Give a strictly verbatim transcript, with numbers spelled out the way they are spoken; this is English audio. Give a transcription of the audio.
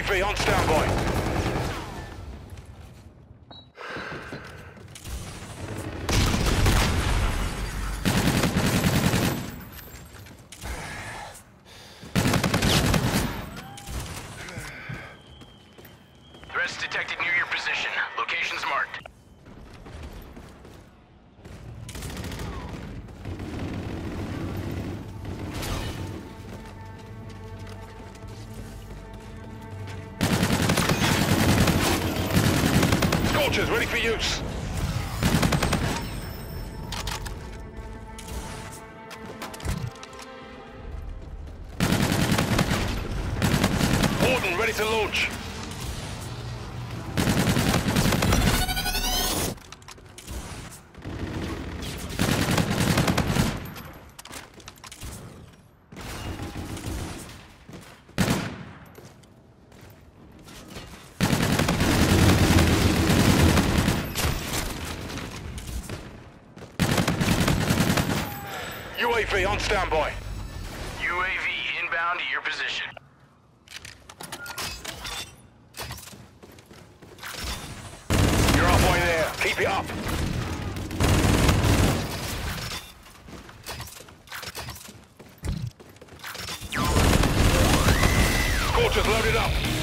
V on standby. Threats detected near your position. Locations marked. Scorchers ready for use. Warden ready to launch. U A V on standby. U A V inbound to your position. You're halfway there. Keep it up. Scorchers loaded up.